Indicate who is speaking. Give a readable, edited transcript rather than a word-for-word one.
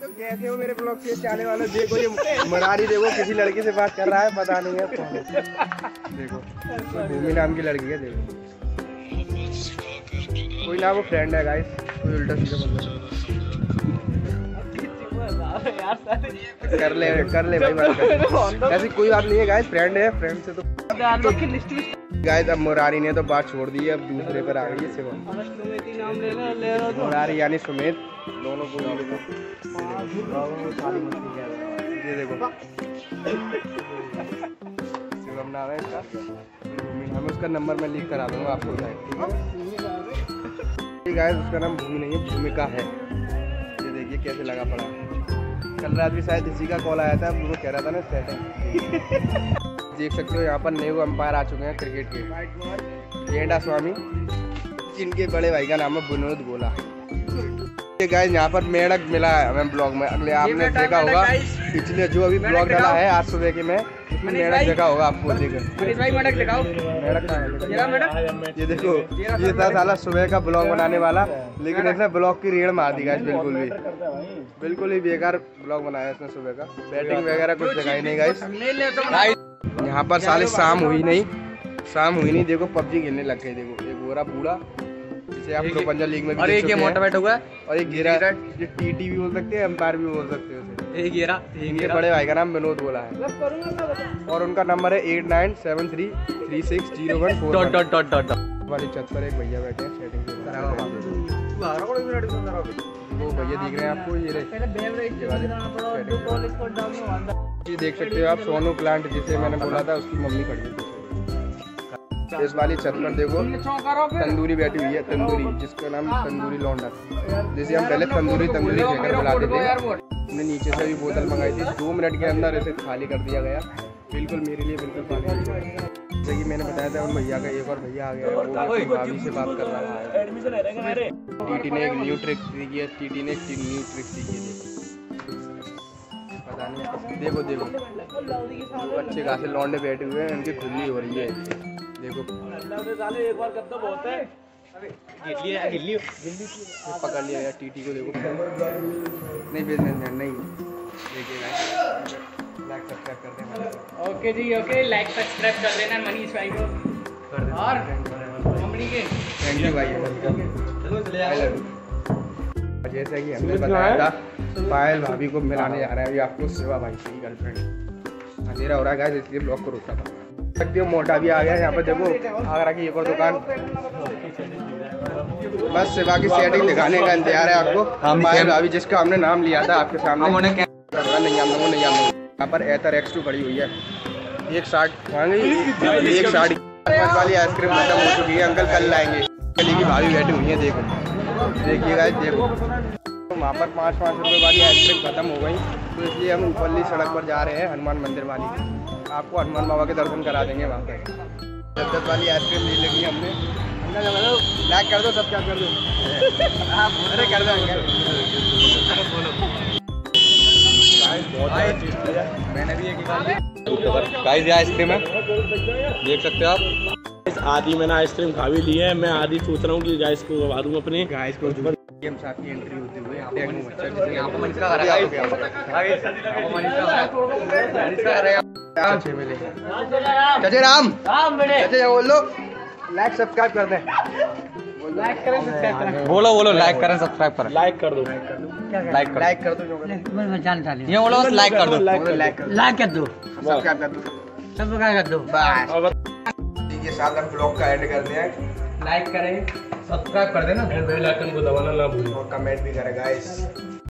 Speaker 1: तो कैसे हो मेरे ब्लॉग से चाहने वालों? देखो ये मरारी, देखो किसी लड़की से बात कर रहा है, पता नहीं है कौन है। देखो भूमि नाम की लड़की है। देखो कोई ना, वो फ्रेंड है गाइस, कोई उल्टा सीधा बंदा। कर ले भाई बात कर। ऐसी कोई बात नहीं है गाइस, फ्रेंड है, फ्रेंड से तो गाइस। अब मुरारी ने तो बात छोड़ दी है, अब दूसरे पर आ गई है शिवम। मुरारी यानी सुमित, दोनों को ये देखो शिवम नाम है इसका। हमें उसका नंबर मैं लीक करा दूंगा आपको, गाइस उसका नाम भूमि नहीं है, भूमिका है। ये देखिए कैसे लगा पड़ा। कल रात भी शायद इसी का कॉल आया था, वो कह रहा था ना सेटिंग। देख सकते हो यहाँ पर नए अंपायर आ चुके हैं क्रिकेट के, गेंडा स्वामी, जिनके बड़े भाई का नाम है विनोद गोला। गाइस यहाँ पर मेढक मिला है हमें ब्लॉग में, अगले आपने देखा होगा पिछले जो अभी ब्लॉग डाला है आज सुबह के में, इसमें मेढक देखा होगा आपको। देखो मेढक दिखाओ, मेढक ये देखो, ये था साला सुबह का ब्लॉग बनाने वाला, लेकिन इसने ब्लॉग की रीढ़ मार दी गाइस। बिल्कुल ही बेकार ब्लॉग बनाया इसने सुबह का, बैटिंग वगैरह कुछ दिखाई नहीं गाइस। यहाँ पर साले शाम हुई नहीं, देखो पबजी खेलने लग गए। देखो एक गोरा बूढ़ा, जिसे आप प्रो पंजाब लीग में भी देख चुके हैं, मोटिवेट हुआ, और एक गिरा, जो टीटी भी बोल सकते हैं, अंपायर भी बोल सकते हैं उसे। इनके बड़े भाई का नाम विनोद गोला है, और उनका नंबर है 89733601। वाली छत पर एक भैया बैठे हैं सेटिंग। वो भैया दिख रहे हैं आपको, ये देख सकते हो आप सोनू प्लांट, जिसे मैंने बोला था उसकी मम्मी खड़ी है। इस वाली छत पर देखो तंदूरी बैठी हुई है, तंदूरी, जिसका नाम तंदूरी लौंडा, जिसे हम पहले तंदूरी कहकर बुलाते थे। हमने नीचे से भी बोतल मंगाई थी, 2 मिनट के अंदर इसे खाली कर दिया गया, बिल्कुल मेरे लिए बिल्कुल खाली। जैसे कि मैंने बताया था उन भैया का एक और भैया आ गया, वो भाभी से बात कर रहा है। टीटी ने एक न्यू ट्रिक सीखी है, पता नहीं, देखो अच्छे खासे लौंडे बैठे हुए हैं, उनकी खुली हो रही है। देखो एक बार कब तो बहुत है, गिल्ली पकड़ लिया यार टीटी को। देखो नहीं देखिए लाइक सब्सक्राइब कर देना।
Speaker 2: ओके जी, ओके, लाइक सब्सक्राइब कर देना मनीष भाई को, और मम्मी के
Speaker 1: थैंक यू भाई। जैसा कि हमने बताया था, पायल भाभी को मिलाने जा रहे हैं अभी आपको शिवा भाई की गर्लफ्रेंड। अंधेरा हो रहा है गाइस, इसलिए ब्लॉग को रोकना पड़ा। सकते हो मोटा भी आ गया यहाँ पर। देखो आगरा की एक और दुकान, बस शिवा की सेटिंग दिखाने का इंतजार है आपको। पायल भाभी जिसका हमने नाम लिया था आपके सामने, नहीं यहाँ पर एथर X2 खड़ी हुई है। एक 60 वाली आइसक्रीम खत्म हो चुकी है, अंकल कल लाएंगे। गली की भाभी बैठी हुई है, देखिए गाइस, देखो वहाँ पर 5-5 रुपये वाली आइसक्रीम खत्म हो गई, तो इसलिए हम ऊपरली सड़क पर जा रहे हैं हनुमान मंदिर वाली। आपको हनुमान बाबा के दर्शन करा देंगे वहाँ पर। 10 वाली आइसक्रीम ले लेंगे हमने। लाइक कर दो, सब्सक्राइब कर दो। अरे कर दो अंकल। मैंने भी एक गाइस, ये आइसक्रीम है, देख सकते हो आप।
Speaker 3: आधी मैंने आइसक्रीम खा भी ली है, मैं आधी सोच रहा हूँ कि गाइस को खवा दूँ अपने
Speaker 1: गाइस को। हम साथ की एंट्री होते हुए यहाँ पर मनीषा चाचे राम चाचे बोल लो, लाइक सब्सक्राइब कर दें। बोलो लाइक करें, सब्सक्राइब करें, लाइक कर दो, लाइक कर दो, ये बोलो लाइक कर दो, लाइक कर दो, सब्सक्राइब कर दो, बस। ये साथ हम ब्लॉग का एंड करते हैं। लाइक करें, सब्सक्राइब कर देना, बेल आइकन को दबाना ना भूलें, और कमेंट भी करें गाइस।